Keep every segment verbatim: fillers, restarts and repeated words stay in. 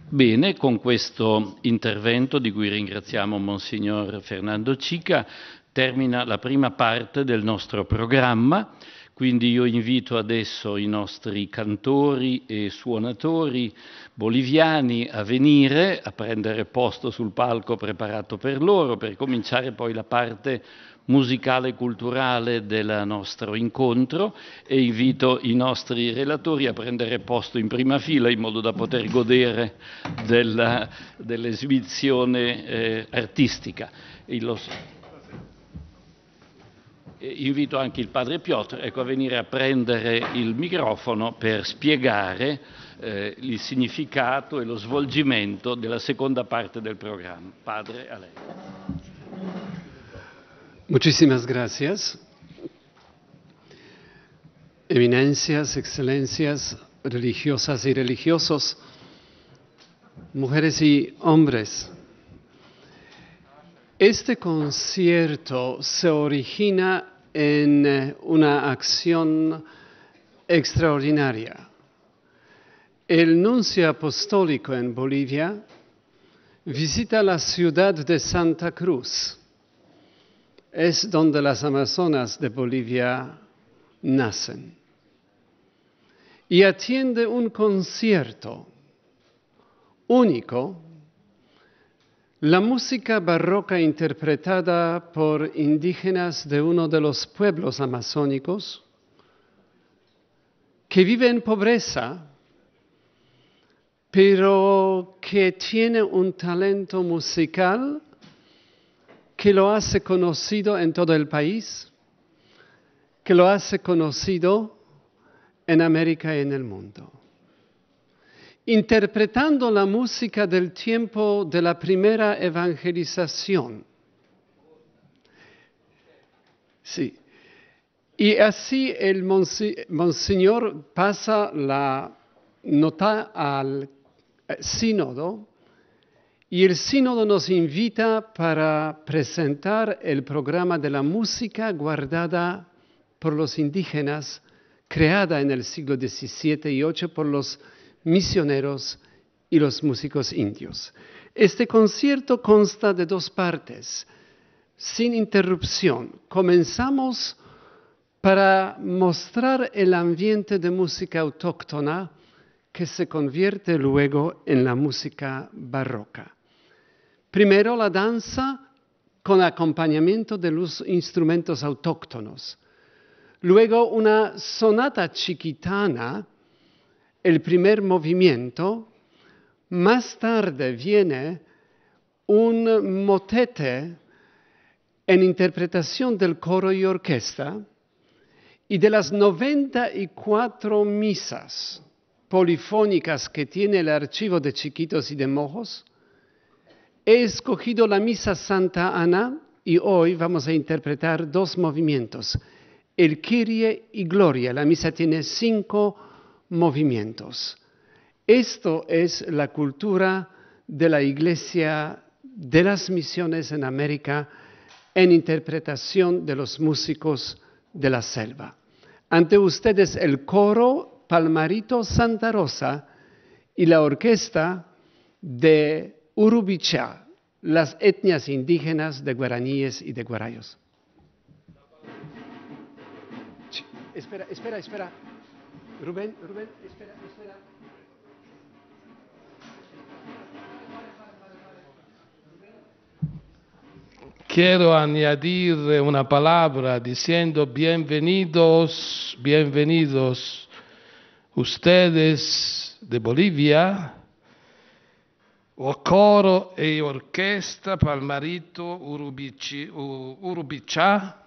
Bene, con questo intervento, di cui ringraziamo Monsignor Fernando Cica, termina la prima parte del nostro programma. Quindi io invito adesso i nostri cantori e suonatori boliviani a venire, a prendere posto sul palco preparato per loro, per cominciare poi la parte musicale e culturale del nostro incontro, e invito i nostri relatori a prendere posto in prima fila in modo da poter godere della, dell'esibizione eh, artistica. E lo, invito anche il padre Piotr, ecco, a venire a prendere il microfono per spiegare eh, il significato e lo svolgimento della seconda parte del programma. Padre, a lei. Muchísimas gracias. Eminencias, excelencias, religiosas y religiosos, mujeres y hombres. Este concierto se origina en una acción extraordinaria. El nuncio apostólico en Bolivia visita la ciudad de Santa Cruz. Es donde las Amazonas de Bolivia nacen. Y atiende un concierto único, la música barroca interpretada por indígenas de uno de los pueblos amazónicos que vive en pobreza, pero que tiene un talento musical que lo hace conocido en todo el país, que lo hace conocido en América y en el mundo. Interpretando la música del tiempo de la primera evangelización. Sí. Y así el Monseñor pasa la nota al sínodo, y el sínodo nos invita para presentar el programa de la música guardada por los indígenas, creada en el siglo diecisiete y dieciocho por los misioneros y los músicos indios. Este concierto consta de dos partes, sin interrupción. Comenzamos para mostrar el ambiente de música autóctona que se convierte luego en la música barroca. Primero la danza con acompañamiento de los instrumentos autóctonos. Luego una sonata chiquitana, el primer movimiento. Más tarde viene un motete en interpretación del coro y orquesta. Y de las noventa y cuatro misas polifónicas que tiene el archivo de Chiquitos y de Mojos, he escogido la misa Santa Ana y hoy vamos a interpretar dos movimientos, el Kyrie y Gloria. La misa tiene cinco movimientos. Esto es la cultura de la Iglesia de las Misiones en América en interpretación de los músicos de la selva. Ante ustedes el coro Palmarito Santa Rosa y la orquesta de Urubichá, las etnias indígenas de guaraníes y de guarayos. Espera, espera, espera. Rubén, Rubén, espera, espera. Quiero añadir una palabra diciendo bienvenidos, bienvenidos ustedes de Bolivia, o coro e orquesta Palmarito Urubichá,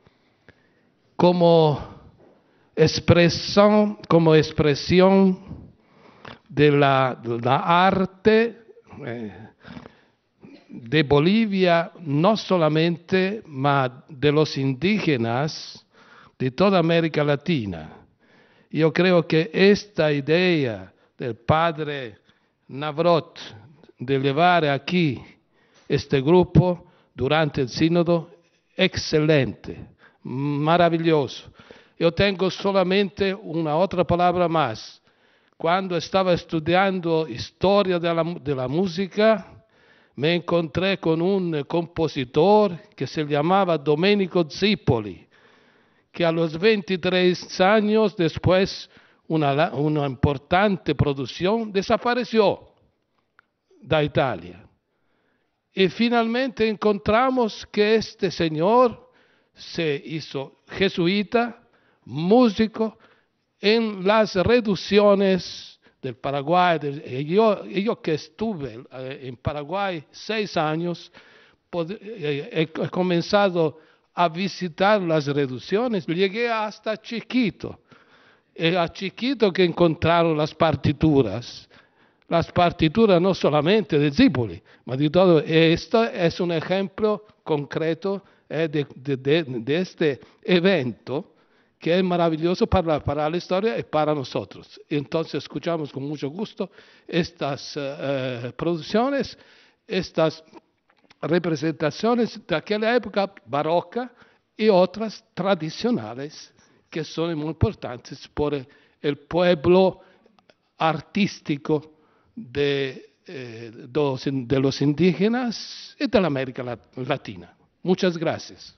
como expresión, como expresión de la, de la arte eh, de Bolivia, no solamente, ma de los indígenas de toda América Latina. Yo creo que esta idea del padre Navrot de llevar aquí este grupo durante el sínodo, excelente, maravilloso. Yo tengo solamente una otra palabra más. Cuando estaba estudiando historia de la, de la música, me encontré con un compositor que se llamaba Domenico Zipoli, que a los veintitrés años después una, una importante producción desapareció de Italia. Y finalmente encontramos que este señor se hizo jesuita, músico, en las reducciones del Paraguay. De, yo, yo que estuve en Paraguay seis años, he, he comenzado a visitar las reducciones, llegué hasta Chiquito. Y a Chiquito que encontraron las partituras. Las partituras no solamente de Zipoli, ma di todo. Esto es un ejemplo concreto eh, de, de, de, de este evento que es maravilloso para, para la historia y para nosotros. Entonces escuchamos con mucho gusto estas eh, producciones, estas representaciones de aquella época barroca y otras tradicionales que son muy importantes por el, el pueblo artístico de, eh, dos, de los indígenas y de la América Latina. Muchas gracias.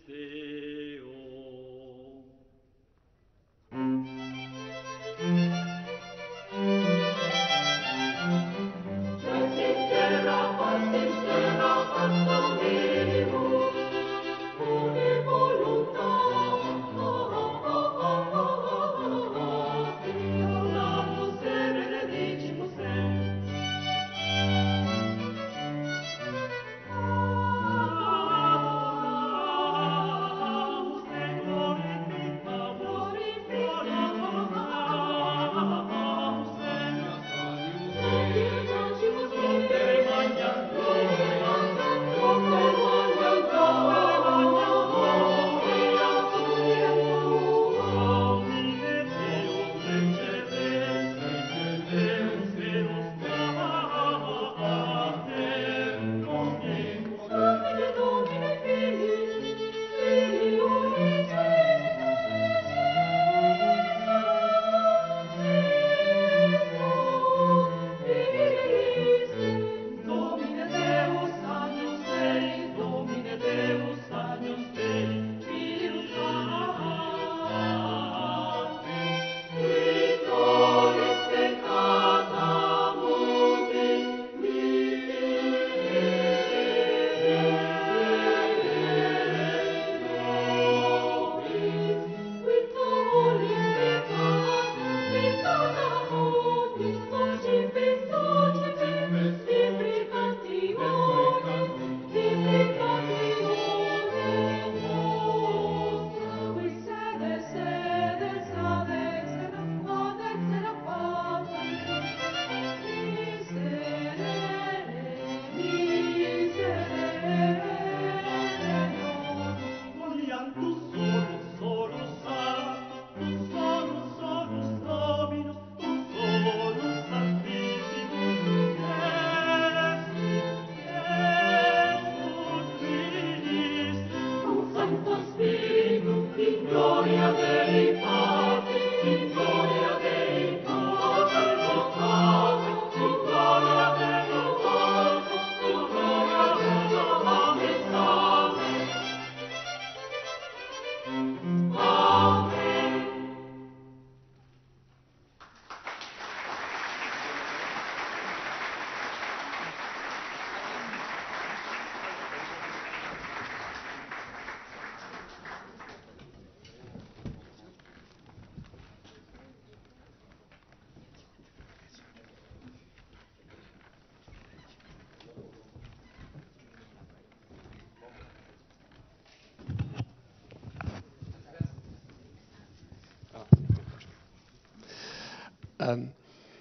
Um,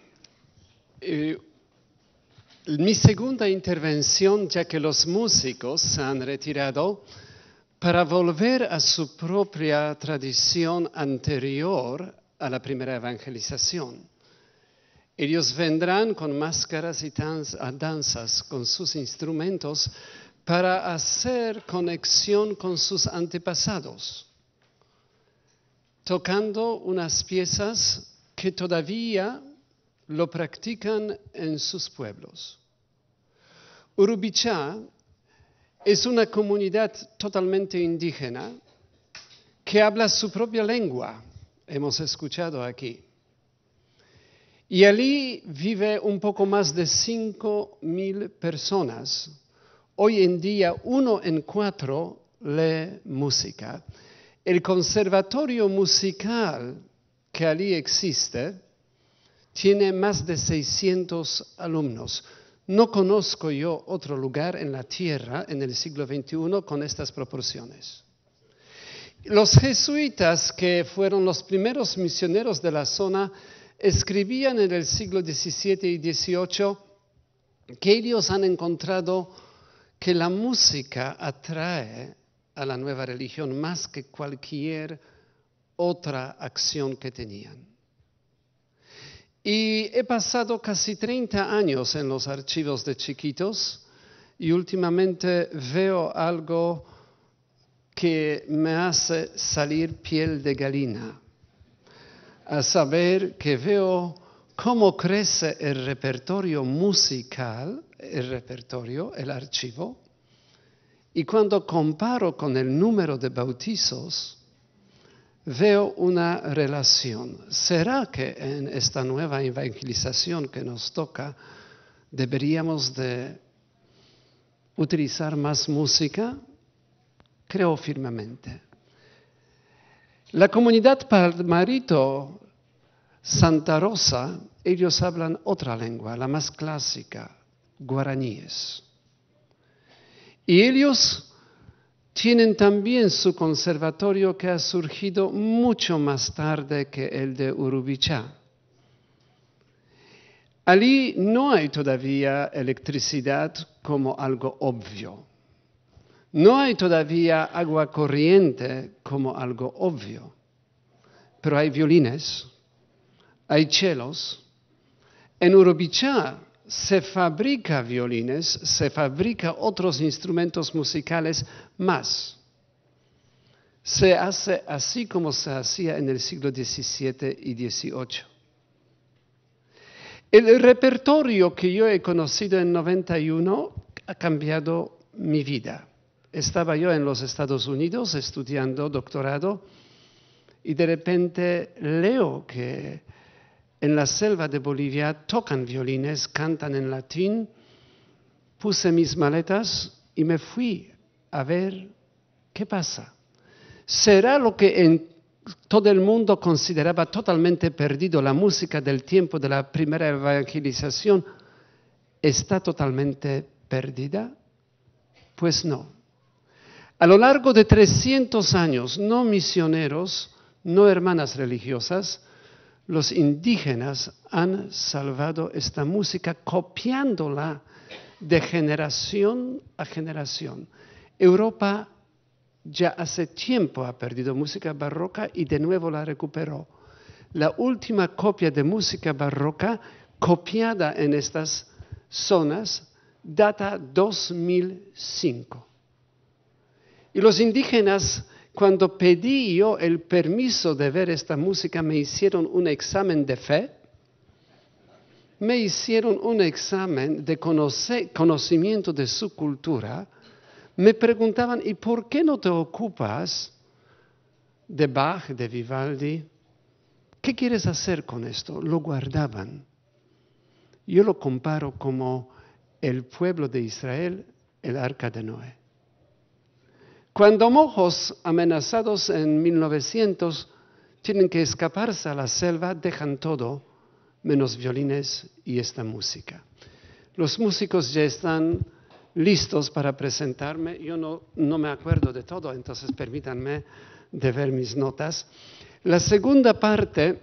eh, mi segunda intervención, ya que los músicos se han retirado, para volver a su propia tradición anterior a la primera evangelización. Ellos vendrán con máscaras y danzas, con sus instrumentos, para hacer conexión con sus antepasados, tocando unas piezas que todavía lo practican en sus pueblos. Urubichá es una comunidad totalmente indígena que habla su propia lengua, hemos escuchado aquí. Y allí vive un poco más de cinco mil personas. Hoy en día uno en cuatro lee música. El conservatorio musical que allí existe tiene más de seiscientos alumnos. No conozco yo otro lugar en la tierra en el siglo veintiuno con estas proporciones. Los jesuitas, que fueron los primeros misioneros de la zona, escribían en el siglo diecisiete y dieciocho que ellos han encontrado que la música atrae a la nueva religión más que cualquier otra acción que tenían. Y he pasado casi treinta años en los archivos de Chiquitos y últimamente veo algo que me hace salir piel de gallina, a saber que veo cómo crece el repertorio musical, el repertorio, el archivo, Y cuando comparo con el número de bautizos, veo una relación. ¿Será que en esta nueva evangelización que nos toca deberíamos de utilizar más música? Creo firmemente. La comunidad Palmarito Santa Rosa, ellos hablan otra lengua, la más clásica, guaraníes. Y ellos tienen también su conservatorio que ha surgido mucho más tarde que el de Urubichá. Allí no hay todavía electricidad como algo obvio. No hay todavía agua corriente como algo obvio. Pero hay violines, hay chelos. En Urubichá se fabrica violines, se fabrica otros instrumentos musicales más. Se hace así como se hacía en el siglo diecisiete y dieciocho. El repertorio que yo he conocido en noventa y uno ha cambiado mi vida. Estaba yo en los Estados Unidos estudiando doctorado y de repente leo que en la selva de Bolivia tocan violines, cantan en latín. Puse mis maletas y me fui a ver qué pasa. ¿Será lo que en todo el mundo consideraba totalmente perdido, la música del tiempo de la primera evangelización, está totalmente perdida? Pues no. A lo largo de trescientos años, no misioneros, no hermanas religiosas, los indígenas han salvado esta música copiándola de generación a generación. Europa ya hace tiempo ha perdido música barroca y de nuevo la recuperó. La última copia de música barroca copiada en estas zonas data dos mil cinco. Y los indígenas, cuando pedí yo el permiso de ver esta música, me hicieron un examen de fe, me hicieron un examen de conocer, conocimiento de su cultura, me preguntaban, ¿y por qué no te ocupas de Bach, de Vivaldi? ¿Qué quieres hacer con esto? Lo guardaban. Yo lo comparo como el pueblo de Israel, el arca de Noé. Cuando mojos amenazados en mil novecientos tienen que escaparse a la selva, dejan todo, menos violines y esta música. Los músicos ya están listos para presentarme. Yo no, no me acuerdo de todo, entonces permítanme de ver mis notas. La segunda parte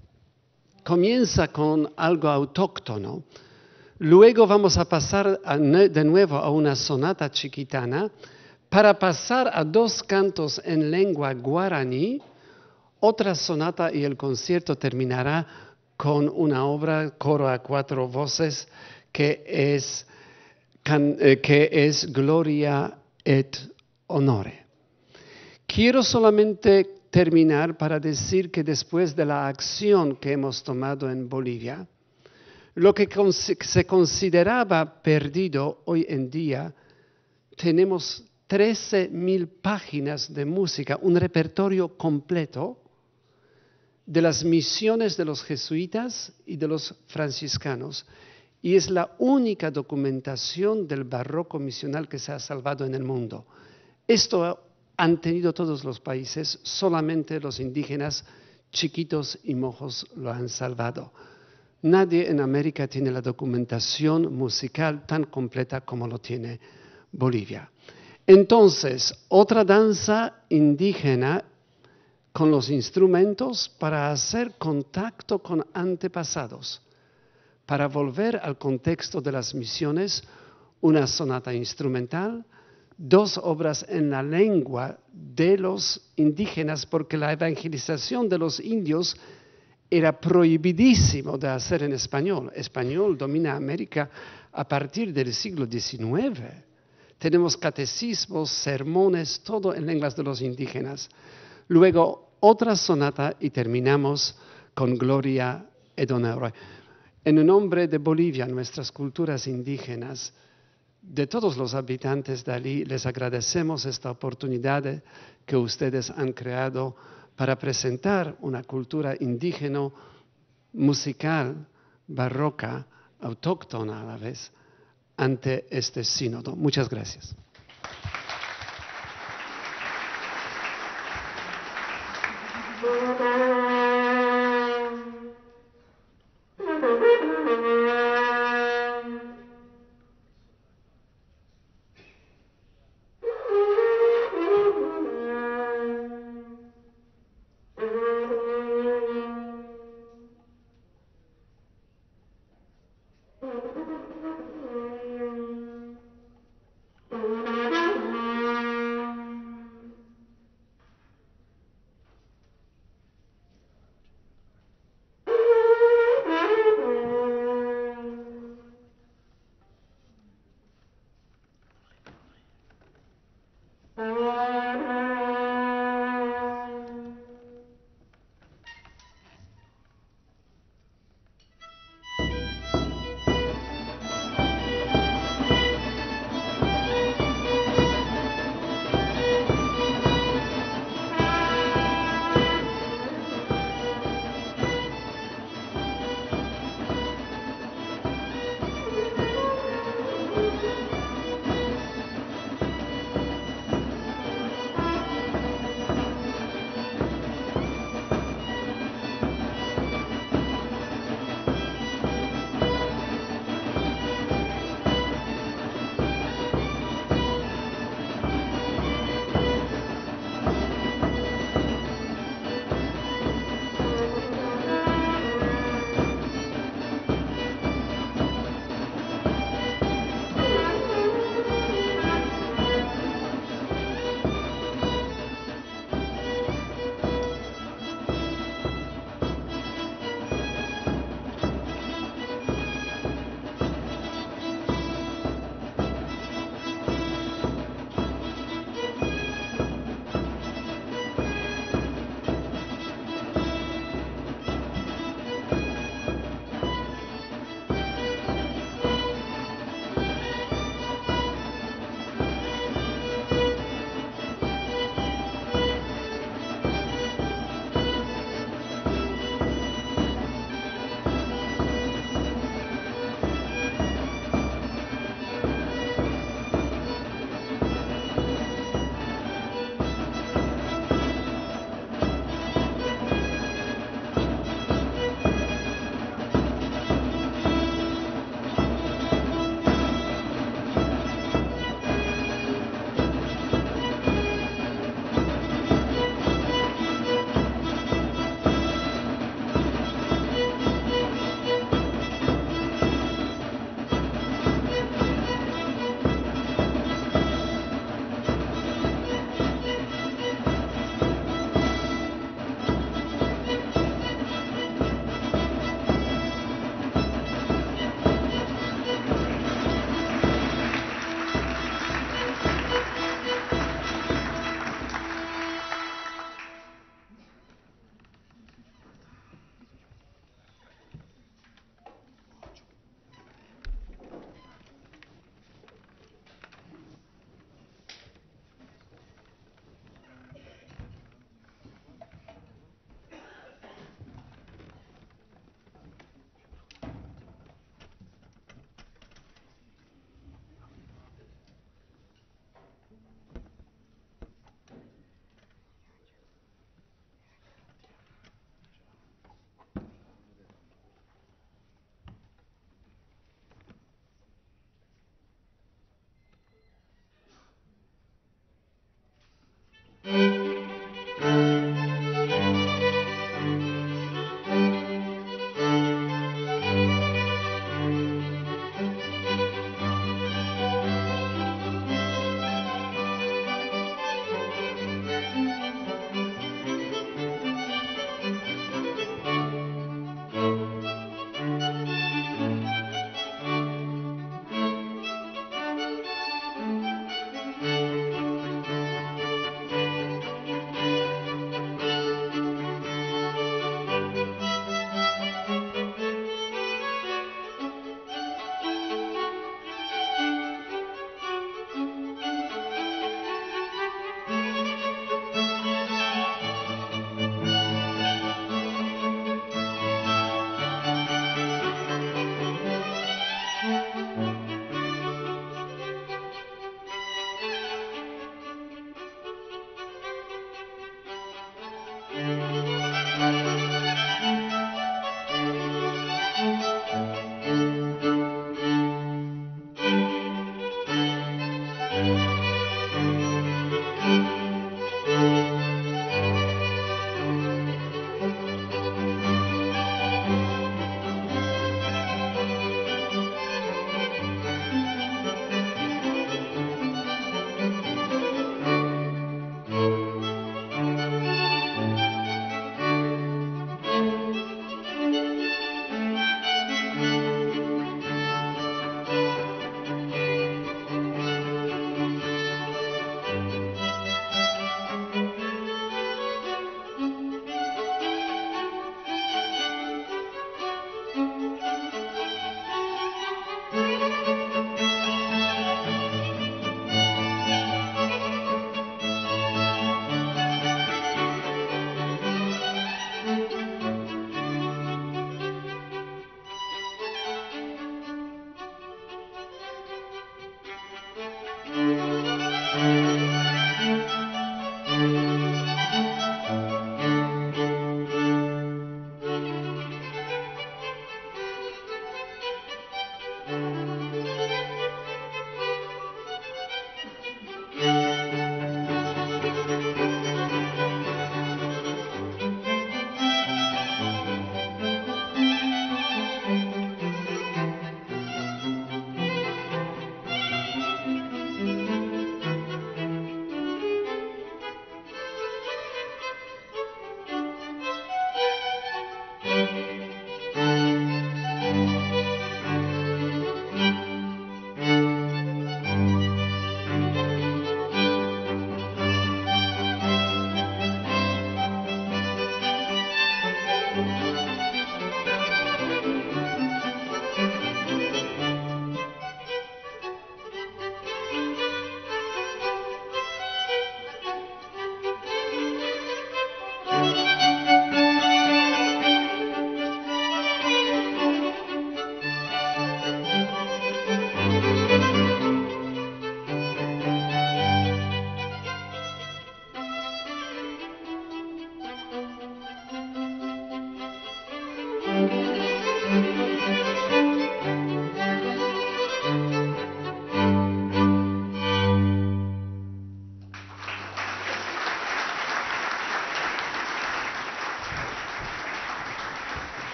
comienza con algo autóctono. Luego vamos a pasar a, de nuevo a una sonata chiquitana, para pasar a dos cantos en lengua guaraní, otra sonata y el concierto terminará con una obra, coro a cuatro voces, que es, can, eh, que es Gloria et Honore. Quiero solamente terminar para decir que después de la acción que hemos tomado en Bolivia, lo que se consideraba perdido hoy en día, tenemos trece mil páginas de música, un repertorio completo de las misiones de los jesuitas y de los franciscanos. Y es la única documentación del barroco misional que se ha salvado en el mundo. Esto han tenido todos los países, solamente los indígenas chiquitos y mojos lo han salvado. Nadie en América tiene la documentación musical tan completa como lo tiene Bolivia. Entonces, otra danza indígena con los instrumentos para hacer contacto con antepasados, para volver al contexto de las misiones, una sonata instrumental, dos obras en la lengua de los indígenas, porque la evangelización de los indios era prohibidísimo de hacer en español. Español domina América a partir del siglo diecinueve. Tenemos catecismos, sermones, todo en lenguas de los indígenas. Luego otra sonata y terminamos con Gloria et Honore. En el nombre de Bolivia, nuestras culturas indígenas, de todos los habitantes de allí, les agradecemos esta oportunidad que ustedes han creado para presentar una cultura indígena, musical, barroca, autóctona a la vez, ante este sínodo. Muchas gracias.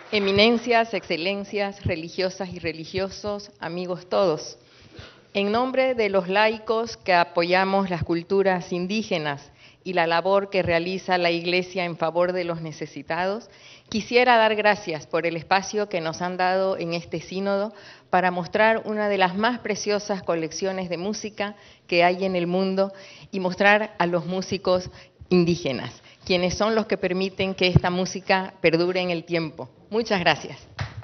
Eminencias, excelencias, religiosas y religiosos, amigos todos. En nombre de los laicos que apoyamos las culturas indígenas y la labor que realiza la Iglesia en favor de los necesitados, quisiera dar gracias por el espacio que nos han dado en este sínodo para mostrar una de las más preciosas colecciones de música que hay en el mundo y mostrar a los músicos indígenas, quienes son los que permiten que esta música perdure en el tiempo. Muchas gracias.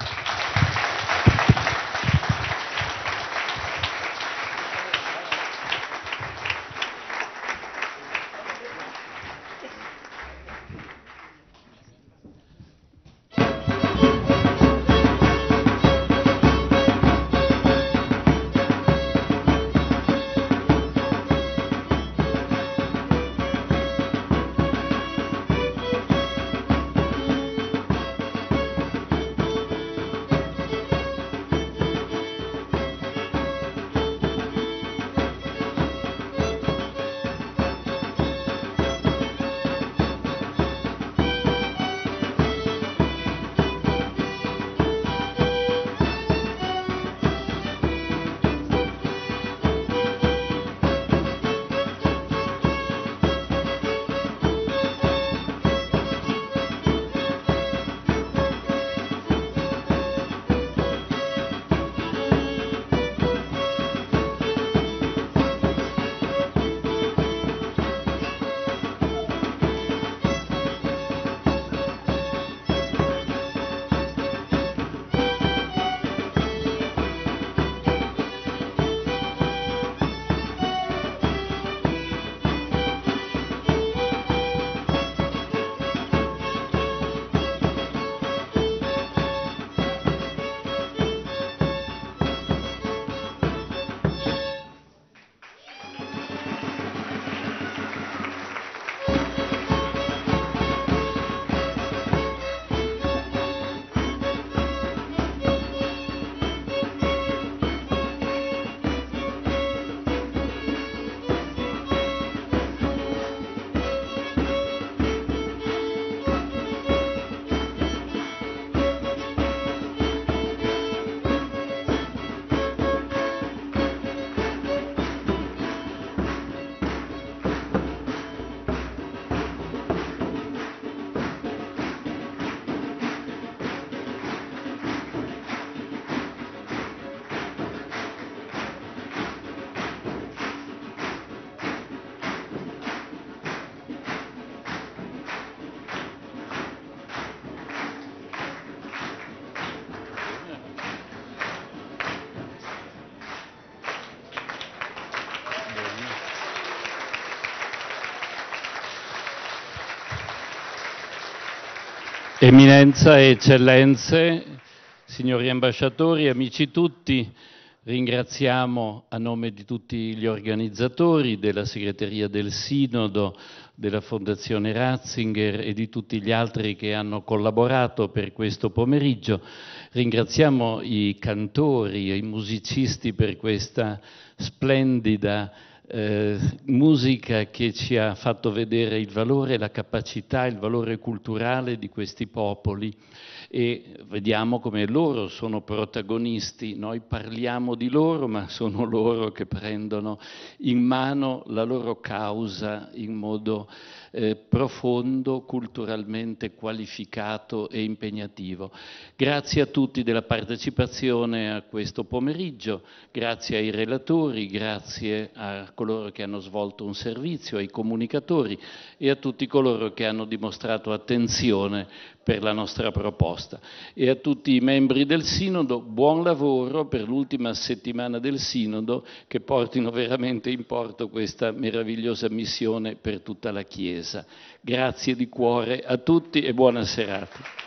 Eminenza e eccellenze, signori ambasciatori, amici tutti, ringraziamo a nome di tutti gli organizzatori, della segreteria del Sinodo, della Fondazione Ratzinger e di tutti gli altri che hanno collaborato per questo pomeriggio. Ringraziamo i cantori e i musicisti per questa splendida Eh, musica che ci ha fatto vedere il valore, la capacità, il valore culturale di questi popoli e vediamo come loro sono protagonisti. Noi parliamo di loro, ma sono loro che prendono in mano la loro causa in modo eh, profondo, culturalmente qualificato e impegnativo. Grazie a tutti della partecipazione a questo pomeriggio, grazie ai relatori, grazie a coloro che hanno svolto un servizio, ai comunicatori e a tutti coloro che hanno dimostrato attenzione per la nostra proposta. E a tutti i membri del Sinodo, buon lavoro per l'ultima settimana del Sinodo, che portino veramente in porto questa meravigliosa missione per tutta la Chiesa. Grazie di cuore a tutti e buona serata.